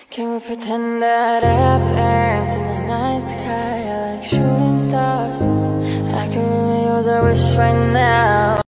Can we pretend that airplanes in the night sky are like shooting stars? I can really use a wish right now.